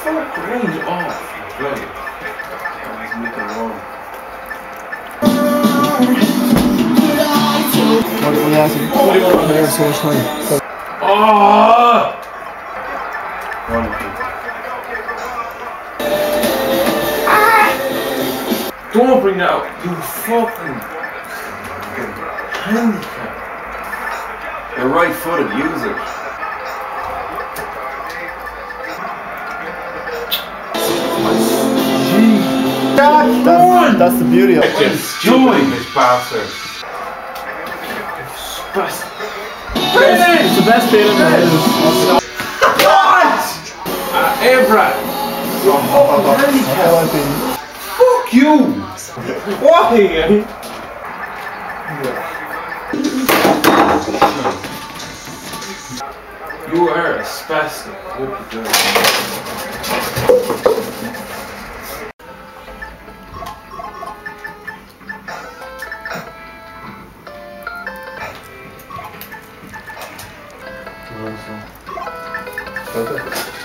fuck range off. Right. Let's make it wrong. What do you want? There's so much time. Oh! Wonderful. Don't bring that up, you fucking handicap. You're right footed, use it. That's the beauty of it. Just doing this bastard. It's the best feeling in the world. What? Brad. You're fucking handicapped. Fuck you! Why? You are a spastic. Hope you do. Okay.